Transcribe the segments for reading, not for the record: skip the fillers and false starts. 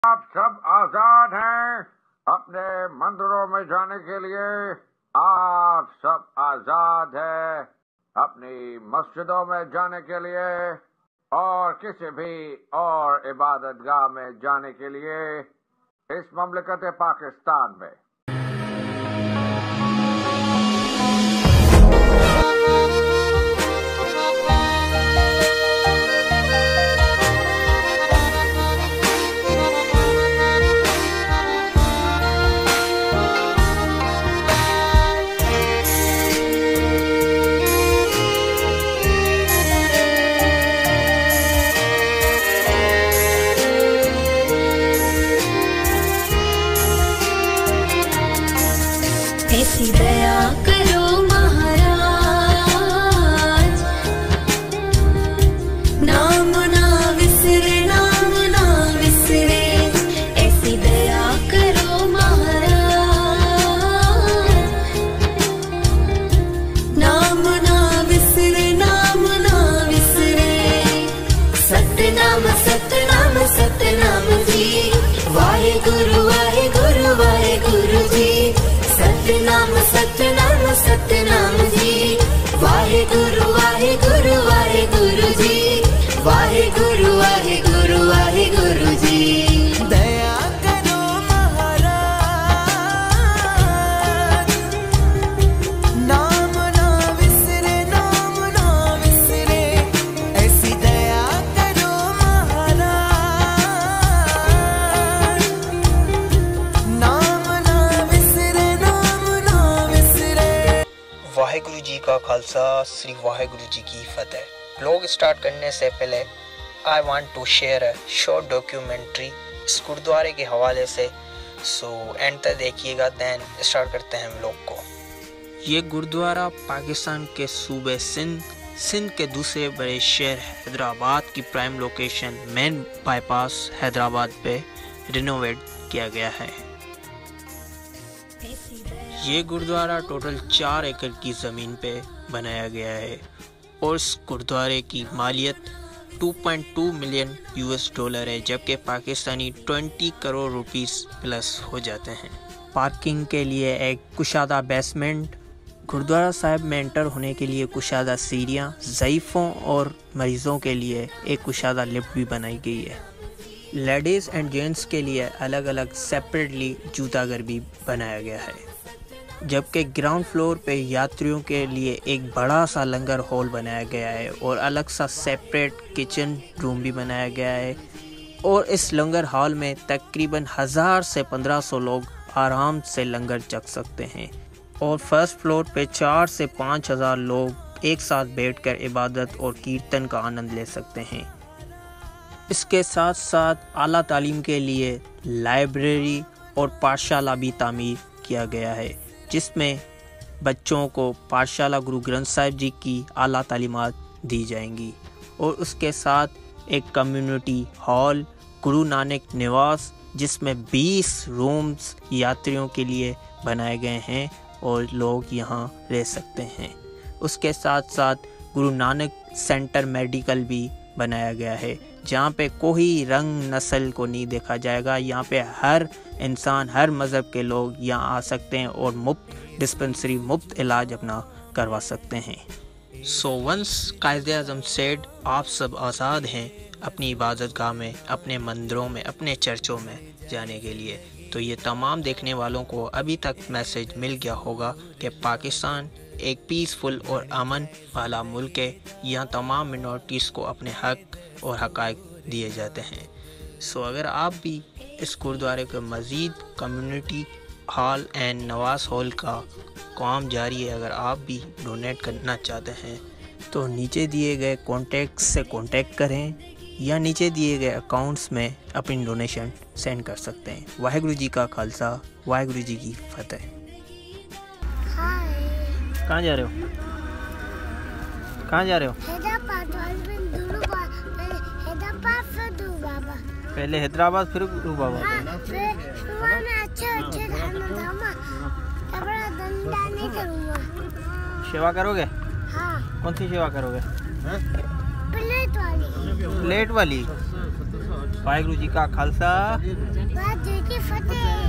आप सब आजाद हैं अपने मंदिरों में जाने के लिए। आप सब आजाद हैं अपनी मस्जिदों में जाने के लिए और किसी भी और इबादतगाह में जाने के लिए इस ममलिकत पाकिस्तान में। ऐसी दया करो महाराज, नाम ना विसरे, नाम ना विसरे। ऐसी दया करो महाराज, नाम ना विसरे, नाम ना विसरे। सतनाम सतनाम सतनाम जी, वाहे गुरु वाहे गुरु वाहे गुरु जी। सतनाम सतनाम सतनाम जी, वाहे गुरु जी, वाहे गुरु जी। दया करो महाराज, नाम ना विसरे, नाम ना विसरे। ऐसी दया करो महाराज, नाम ना विसरे, नाम ना विसरे। वाहेगुरु जी का खालसा, श्री वाहेगुरु जी की फतेह। व्लॉग स्टार्ट करने से पहले I want to share a short documentary इस गुरुद्वारे के हवाले से, सो एंड तक देखिएगा। देन स्टार्ट करते हैं व्लॉग को। ये गुरुद्वारा पाकिस्तान के सूबे सिंध के दूसरे बड़े शहर हैदराबाद की prime location main bypass Hyderabad पे रिनोवेट किया गया है। ये गुरुद्वारा टोटल 4 एकड़ की ज़मीन पे बनाया गया है और इस गुरुद्वारे की मालियत 2.2 मिलियन $US है, जबकि पाकिस्तानी 20 करोड़ रुपीस प्लस हो जाते हैं। पार्किंग के लिए एक कुशादा बेसमेंट, गुरुद्वारा साहिब में एंटर होने के लिए कुशादा सीढ़ियाँ, ज़ईफ़ों और मरीज़ों के लिए एक कुशादा लिफ्ट भी बनाई गई है। लेडीज़ एंड जेंट्स के लिए अलग अलग सेपरेटली जूताघर भी बनाया गया है, जबकि ग्राउंड फ्लोर पे यात्रियों के लिए एक बड़ा सा लंगर हॉल बनाया गया है और अलग सा सेपरेट किचन रूम भी बनाया गया है। और इस लंगर हॉल में तकरीबन 1000 से 1500 लोग आराम से लंगर चख सकते हैं और फर्स्ट फ्लोर पे 4 से 5000 लोग एक साथ बैठकर इबादत और कीर्तन का आनंद ले सकते हैं। इसके साथ साथ आला तालीम के लिए लाइब्रेरी और पाठशाला भी तामीर किया गया है, जिसमें बच्चों को पाठशाला गुरु ग्रंथ साहिब जी की आला तालीमात दी जाएंगी। और उसके साथ एक कम्युनिटी हॉल गुरु नानक निवास, जिसमें 20 रूम्स यात्रियों के लिए बनाए गए हैं और लोग यहाँ रह सकते हैं। उसके साथ साथ गुरु नानक सेंटर मेडिकल भी बनाया गया है, जहाँ पे कोई रंग नस्ल को नहीं देखा जाएगा। यहाँ पे हर इंसान, हर मज़हब के लोग यहाँ आ सकते हैं और मुफ्त डिस्पेंसरी, मुफ्त इलाज अपना करवा सकते हैं। सो वंस कायदे-ए-आज़म सेड, आप सब आज़ाद हैं अपनी इबादतगाह में, अपने मंदिरों में, अपने चर्चों में जाने के लिए। तो ये तमाम देखने वालों को अभी तक मैसेज मिल गया होगा कि पाकिस्तान एक पीसफुल और अमन वाला मुल्क है। यहाँ तमाम मिनॉरिटीज़ को अपने हक और हक़ाइक़ दिए जाते हैं। सो अगर आप भी इस गुरुद्वारे के मज़ीद community hall and Nawaz hall का काम जारी है, अगर आप भी डोनेट करना चाहते हैं तो नीचे दिए गए कॉन्टैक्ट से कॉन्टैक्ट करें या नीचे दिए गए अकाउंट्स में अपनी डोनेशन सेंड कर सकते हैं। वाहेगुरु जी का खालसा, वाहेगुरु जी की फतेह। कहाँ जा रहे हो? कहाँ जा रहे हो? पहले हैदराबाद फिर गुरु बाबा। सेवा करोगे? हाँ। कौन सी सेवा करोगे? प्लेट वाली। प्लेट वाली? वाहिगुरू जी का खालसा वाहिगुरू जी की फतेह।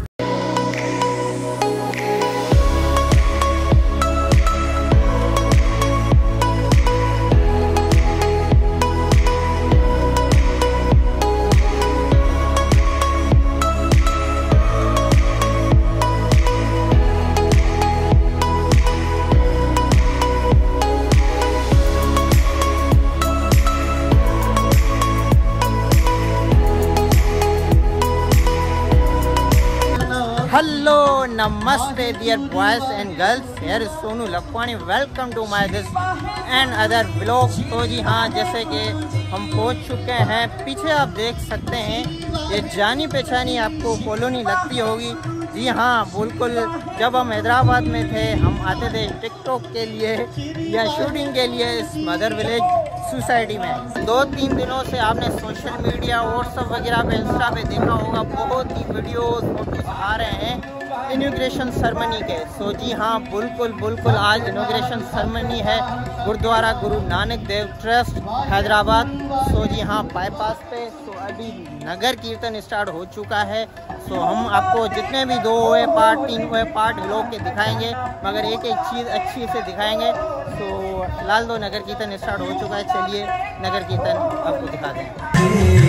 Hello, namaste dear boys and girls, here is Sonu Lakhwani, welcome to my this and other blog. तो जी हाँ, जैसे कि हम पहुंच चुके हैं, पीछे आप देख सकते हैं ये जानी पहचानी आपको कॉलोनी लगती होगी। जी हाँ बिल्कुल, जब हम हैदराबाद में थे हम आते थे टिकटॉक के लिए या शूटिंग के लिए इस मदर विलेज सोसाइटी में। 2-3 दिनों से आपने सोशल मीडिया व्हाट्सएप वगैरह पे इंस्टा पे देखा होगा, बहुत ही वीडियोस फोटोज आ रहे हैं इनॉग्रेशन सेरेमनी के। सो जी हाँ बिल्कुल आज इनॉग्रेशन सेरेमनी है गुरुद्वारा गुरु नानक देव ट्रस्ट हैदराबाद। सो जी हाँ बाईपास पे। सो अभी नगर कीर्तन स्टार्ट हो चुका है। सो हम आपको जितने भी 2 हुए पार्ट 3 हुए पार्ट व्लॉग के दिखाएंगे, मगर एक एक चीज़ अच्छी से दिखाएंगे। तो फिलहाल तो नगर कीर्तन स्टार्ट हो चुका है, चलिए नगर कीर्तन आपको दिखा दें।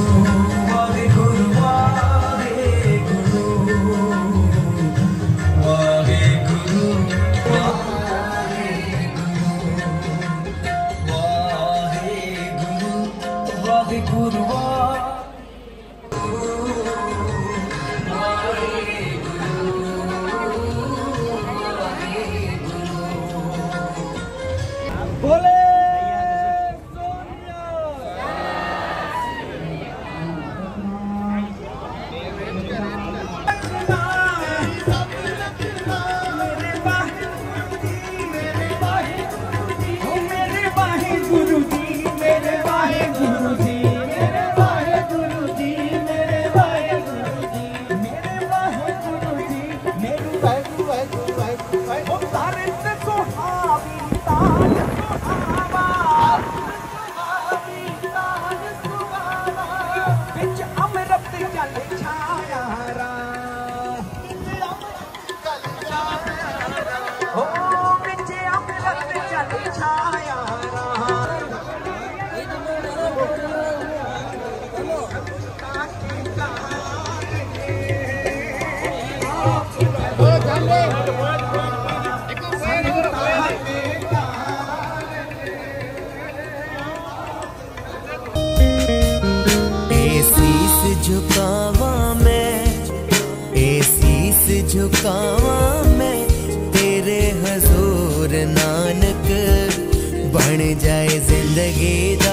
झुकावा मैं तेरे हजूर नानक, बन जाए जिंदगी दा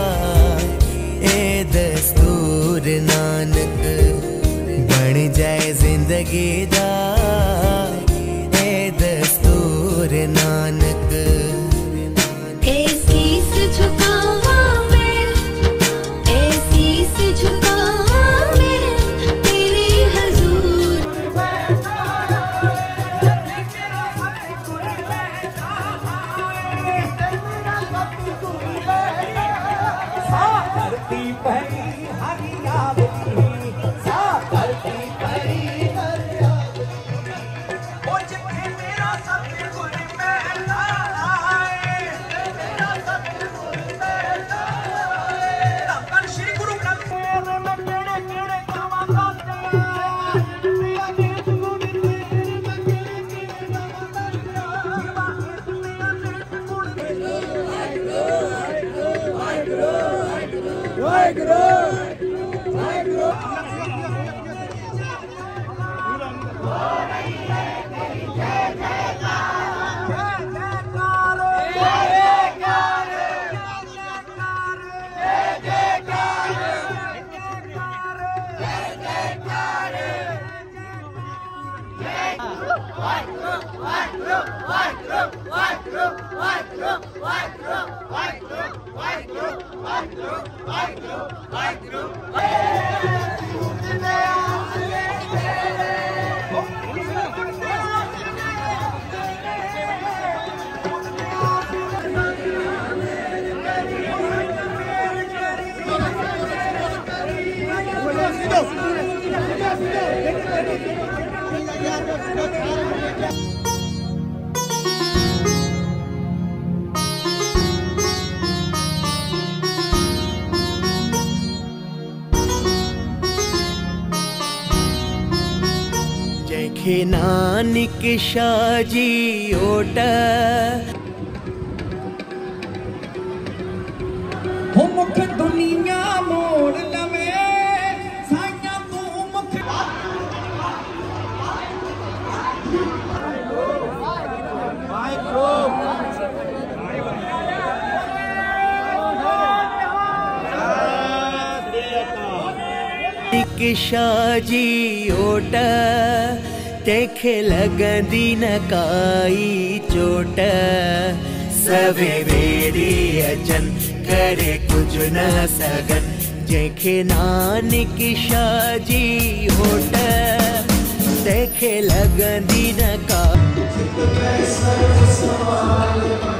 ए दस्तूर नानक, बन जाए जिंदगी दा ए दस्तूर नानक। जैखे नानक शाजी ओट हो मुख दुनिया मोड़ लवे साइया तू मुख शाजी ओट तंहिंखे लॻंदी न काई चोट सभे वेड़ी अचनि करे कुझु न सघनि जंहिंखे नानक शाजी ओट तंहिंखे लॻंदी न काई